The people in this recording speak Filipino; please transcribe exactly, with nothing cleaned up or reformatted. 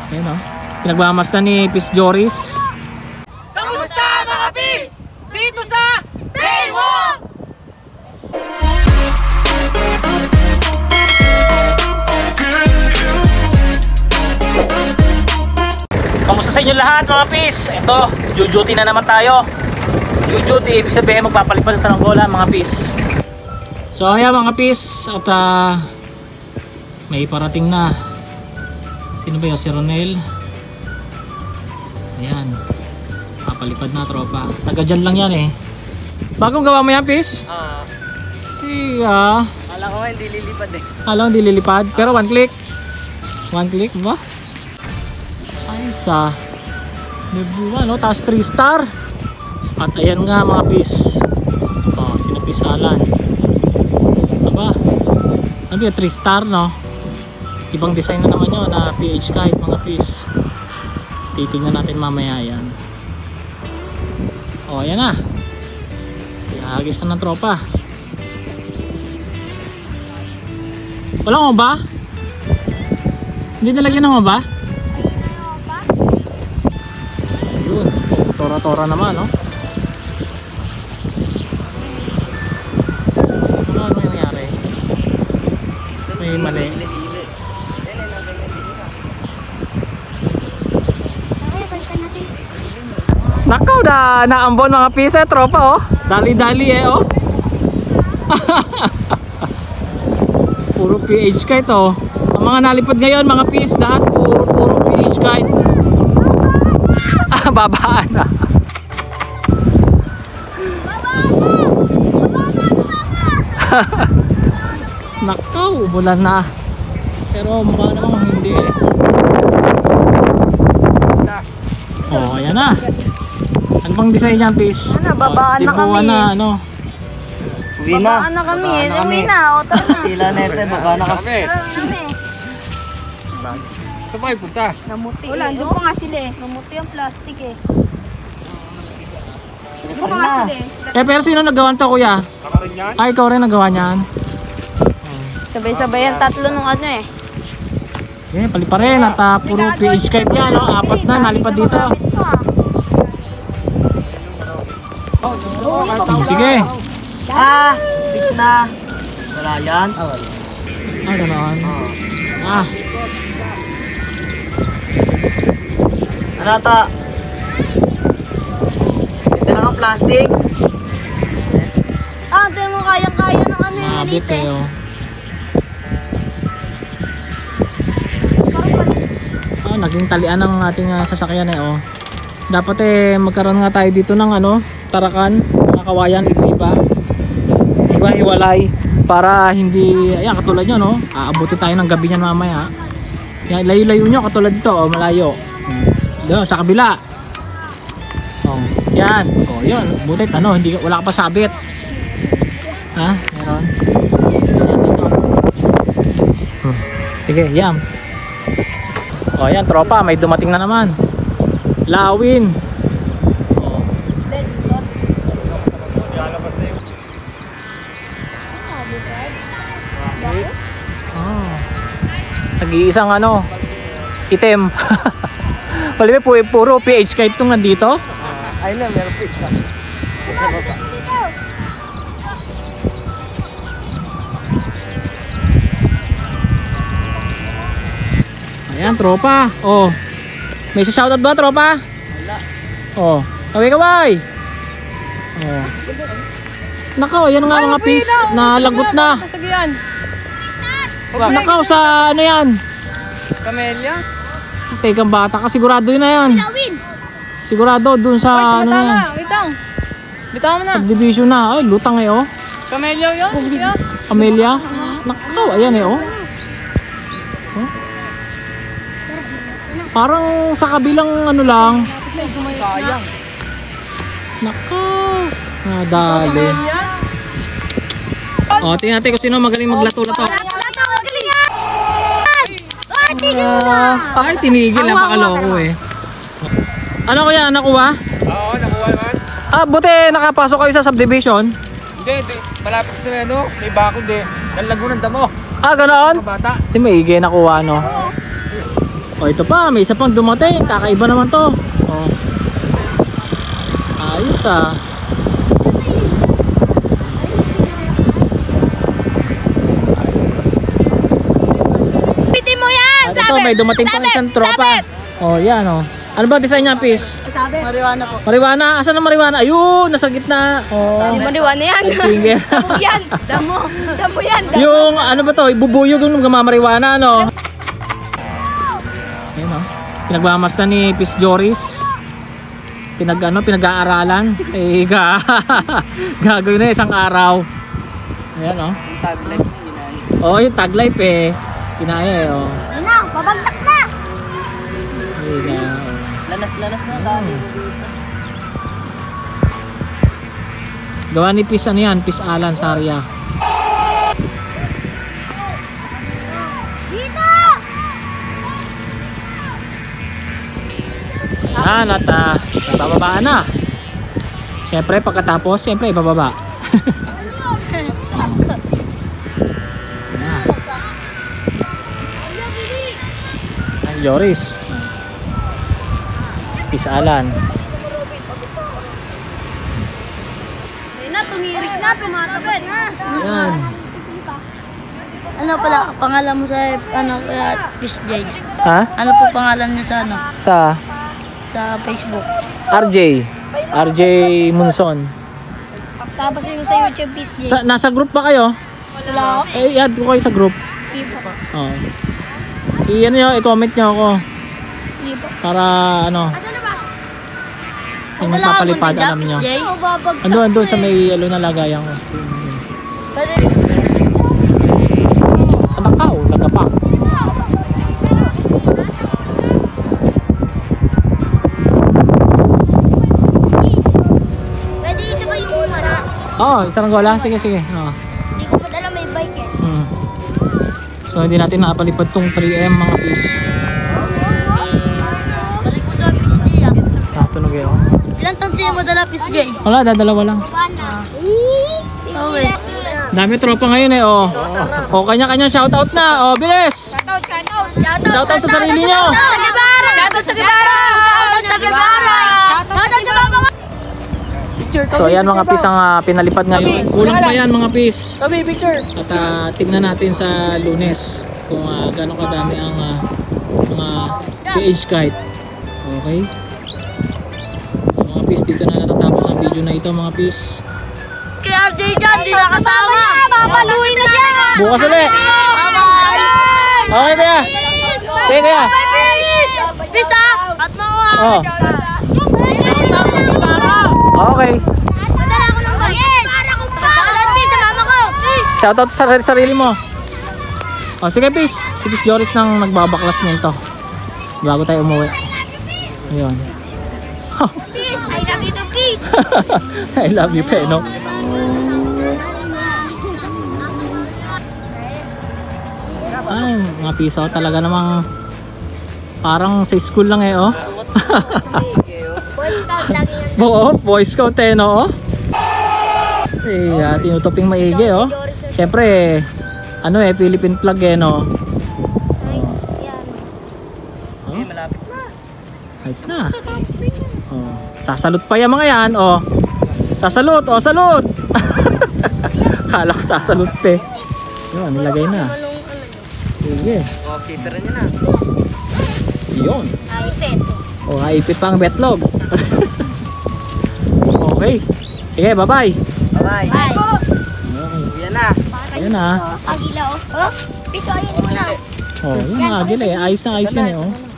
Ayan o. Pinagmamasdan ni Pis Joris. Kamusta mga Pis? Dito sa Baywalk! Kamusta sa inyo lahat mga Pis? Ito, jujuti na naman tayo. Jujuti, ibig sabihin magpapalipad sa Saranggola mga Pis. So ayan mga Pis, at uh, may parating na. Sino ba yun? Si Ronel. Ayan, papalipad na tropa. Taga dyan lang yan eh. Bagong gawa mo yan Pis? Ah. Iya. Kala ko hindi lilipad eh. Kala ko hindi lilipad, pero one click. One click ba? Ay sa Nebuwa no, tapos three star. At ayan nga mga Pis. Oh, sinapisalan. Aba, ano yung three star no? Ibang design na naman yun na P H kite mga Pis. Titingnan natin mamaya yan. Oh, ayan na. Ihagis na ng tropa. Walang ba? Hindi nilagyan ng ba? Yun, tora-tora naman, no? Ano ano yung nangyari? May mali. Nakaw na naambon mga pisa tropa oh. Dali-dali eh oh. Puro P H kite oh. Ang mga nalipad ngayon mga pis lahat puro puro P H kite. Ah, babaan na. Nakaw, bulan na. Pero mukha namang hindi eh. Oh, ayan na. Ano pang design niyan, Pis? Ano, babaan oh, na kami. Na, ano? Uwi na. Babaan na kami. Uwi na. O, tara na. Tila na ito, babaan na kami. Tara na kami. Saan kayo punta? Namuti. Wala, eh, doon oh. pa nga sila eh. Mamuti ang plastic eh. Doon pa Tara nga na. sila eh. Eh, pero sino naggawa nito, kuya? Ay, ikaw rin nagawa niyan. Sabay-sabay yan tatlo nung ano eh. Eh, pali pa rin. At uh, puro P H kite yan, no? Apat na, nalipad dito. Oh, sige. Ah, big na. Wala yan. Oh. Ah, ganoon. Ah. Ano ata? Ito lang ang plastic. Ah, di mo kayang-kaya ng ano yung Mabit maliit eh. kayo. Ah, naging talian ng ating uh, sasakyan eh, oh. Dapat eh, magkaroon nga tayo dito ng ano, tarakan, mga kawayan, iba-iba. Iba-hiwalay. Para hindi, ayan, katulad nyo, no? Aabuti tayo ng gabi niyan mamaya. Yan, layo-layo nyo, katulad dito, oh, malayo. Doon, sa kabila. Oh, yan. Oh, yun. Butit, ano, hindi, wala ka pa sabit. Ha? Meron. Yan, dito. Hmm. Sige, yan. Oh, yan, tropa, may dumating na naman. Lawin. Oh. Oh. Nag-iisang ano, item. Pali po puro P H kite itong nandito. Ay na, meron po isa. Isa ba ba? Ayan, tropa. Oh. May shoutout ba, tropa? Wala. Oh. Kaway-kaway. Oh. Nakaw, yan nga mga pis na lagot na. Nakaw sa ano yan? Camellia? Tekang bata ka, sigurado yun na yan. Sigurado dun sa ano na yan. Bitang. Bitang mo na. Subdivision na. Ay, lutang eh oh. Camellia yun? Camellia. Nakaw, ayan eh oh. Oh. Parang sa kabilang ano lang. Sayang. Nakaw. Nadali. Oh, tingnan natin kung sino magaling maglato-lato. Ah, ay, tinigil. Napakaloko eh. Ano kaya, nakuha? Oo, nakuha naman. Ah, buti nakapasok kayo sa subdivision. Hindi, hindi. Malapit sa ano, may bakod eh. Nalagunan damo. Ah, ganoon? Mga bata. Hindi maigi nakuha, no? O ito pa, may isa pang dumating. Kakaiba naman to. O. Ayos ah. Piti mo yan! At ito, may dumating pang isang tropa. O, yan o. Ano ba design niya, Pis? Marijuana po. Marijuana. Asan ang marijuana? Ayun, nasa gitna. O. Di ba diwan na yan? Finger. Damo yan! Damo! Damo yan! Damo. Yung ano ba to? Ibubuyog yung mamarijuana, no? Ayun o. Pinagmamasdan ni Pis Joris. Pinag ano, pinag-aaralan. Eh, ga gagawin na isang araw. Ayan o. Tag life na ginaya. Oh, yung tag life eh. Kinaya eh, oh. Ayun na, babagsak na! Ayun na, oh. Lanas-lanas na dami. Gawa ni Pis ano yan, Pis Alan Sarya. Dito! Yan at uh, bababaan na. Siyempre pagkatapos, siyempre bababa. Yan. Yan si Joris. Pis Alan. Ayun na, tumiris na, tumatabit na. Yan. Ano pala pangalan mo sa ano kaya Peace J? Ha? Ano po pangalan niya sa ano? Sa Sa Facebook. R J. R J Munson. Tapos yung sa YouTube Peace J. Sa, nasa group ba kayo? Wala ako. Eh, i-add ko kayo sa group. Hindi po. Oo. I-ano nyo, i-comment nyo ako. Hindi po. Para ano, Asan na ba? yung papalipad alam nyo. Peace J? Ito, babagsak. Ando, ando sa may yellow na lagayan ko. Pwede. Nagakaw, nagapak. Peace. Pwede isa ba yung umara? Oo, oh, isang gola. Sige, sige. Oo. Hindi ko pa alam may bike eh. Hmm. So, hindi natin nakapalipad tong three M mga fish. Balik mo daw Peace J ah. Natunog eh, oh. Ilan taon siya mo dala Peace J? Wala, dadalawa lang. Wala. Okay. Dami tropa ngayon eh, oh. Oh, kanya-kanya shoutout na. Oh, bilis! Shoutout, shoutout. Shoutout. Shoutout sa sarili nyo. Shoutout sa Gibara. Shoutout sa Gibara. Shoutout sa Gibara. Shoutout sa Baba. So, ayan mga fish ang ah, pinalipad ngayon. Kulang pa yan mga fish. Kami picture. At ah, tignan natin sa Lunes kung uh, gano'ng kadami ang ah, mga P H kite. Okay? So mga fish, dito na natatapos ang video na ito mga fish. Kay R J dyan, di nakasama. Papaluin na siya. Bukas ulit! Bye-bye. Okay kaya? Sige kaya? Peace ah. At mawa. Oh. Okay. Madala ako ng bagis. Shoutout Peace sa mama ko. Shoutout sa sarili, sarili mo. Oh, sige fish. Si Fish Joris nang nagbabaklas nito. Bago tayo umuwi. Ayun. Peace, I love you to Peace. I love you, pe, no? Ay, mga piso talaga namang parang sa school lang eh, oh. Boy Scout lagi yan. Oo, Boy Scout eh, no? Eh, ah, tinutuping maigi, oh. Siyempre, ano eh, Philippine flag eh, no? Oh. Ayos na. Oh. Sasalot pa yan mga yan, oh. Sasalot, oh, salot. Kala ko sasalot pa eh. Yun, nilagay na. Sige. Oh, siper niya na. Yun. Ipit. O, oh, haipit pa ang betlog. Okay. Sige, bye-bye. Bye-bye. Bye. Uwi na. Ayan na. Agila oh. Oh, Peace, ayun muna. Oh, yung agil eh. Ayos na ayos yun eh, oh.